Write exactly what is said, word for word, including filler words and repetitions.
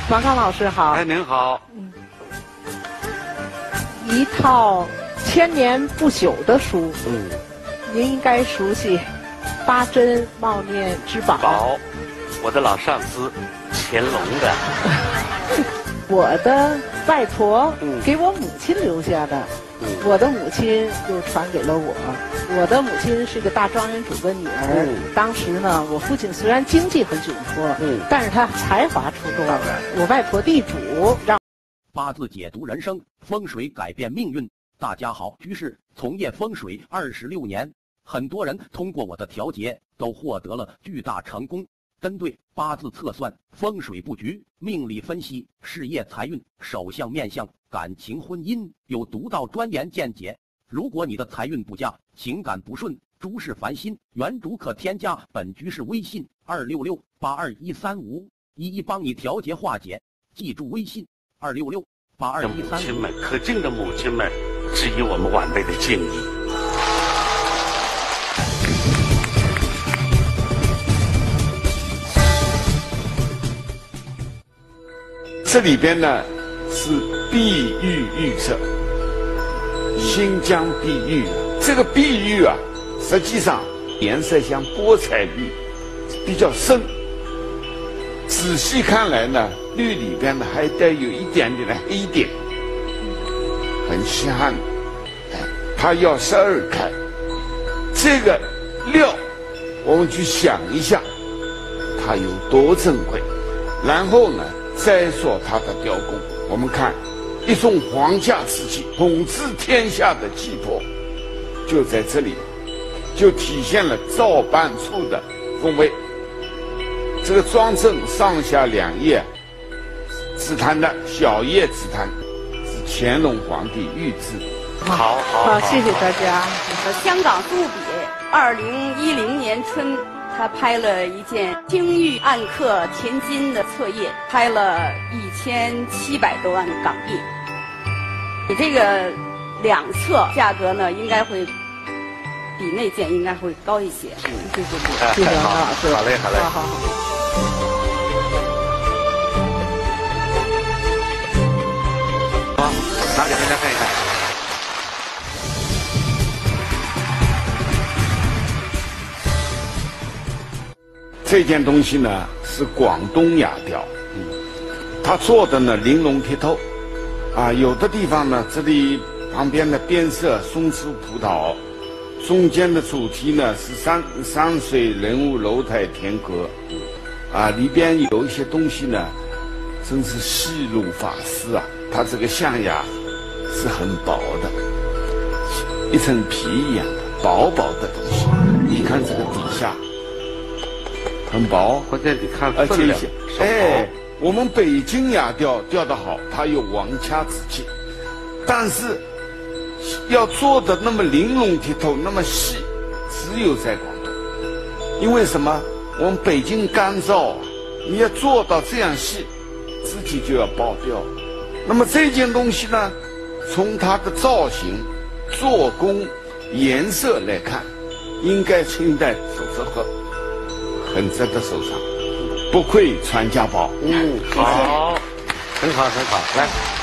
王刚老师好。 哎，您好。 嗯，一套千年不朽的书。 嗯， 您应该熟悉《八珍茂念之宝》。 宝，我的老上司乾隆的。 我的外婆给我母亲留下的， 嗯、 我的母亲又传给了我。我的母亲是个大庄园主的女儿。嗯、当时呢，我父亲虽然经济很窘迫，嗯、但是他才华出众。我外婆地主让八字解读人生，风水改变命运。大家好，居士从业风水二十六年，很多人通过我的调节都获得了巨大成功。针对八字测算、风水布局、命理分析、事业财运、手相面相、感情婚姻，有独到专研见解。如果你的财运不佳、情感不顺、诸事烦心，原主可添加本居士微信二六六八二一三五，一一帮你调节化解。记住微信二六六八二一三五。母亲们，可敬的母亲们，致以我们晚辈的敬意。 这里边呢是碧玉玉色，新疆碧玉。这个碧玉啊，实际上颜色像菠菜绿，比较深。仔细看来呢，绿里边呢还带有一点点的黑点，很稀罕。哎，它要十二开。这个料，我们去想一下，它有多珍贵。然后呢？再说他的雕工，我们看一种皇家之气，统治天下的气魄，就在这里，就体现了造办处的风味。这个装正上下两页紫檀的小叶紫檀，是乾隆皇帝御制。 好好好，谢谢大家。 香港苏比二零一零年春。他拍了一件青玉暗刻填金的册页，拍了一千七百多万港币。你这个两册价格呢，应该会比那件应该会高一些。 嗯、谢谢你，谢谢王老师。 好嘞，好嘞， 好好好。 好，拿给大家看一看。 这件东西呢是广东雅雕，嗯，它做的呢玲珑剔透，啊，有的地方呢这里旁边的边色松枝葡萄，中间的主题呢是山山水人物楼台田阁，啊，里边有一些东西呢，真是细如发丝啊，它这个象牙是很薄的，一层皮一样的薄薄的东西，你看这个底下。很薄， 关键你看而且些， 哎，我们北京雅雕雕得好，它有王家之气，但是要做的那么玲珑剔透，那么细，只有在广东。因为什么？我们北京干燥啊，你要做到这样细，自己就要爆掉。那么这件东西呢，从它的造型、做工、颜色来看，应该清代手折合。很值得收藏，不愧传家宝。 嗯，好，很好，很好，来。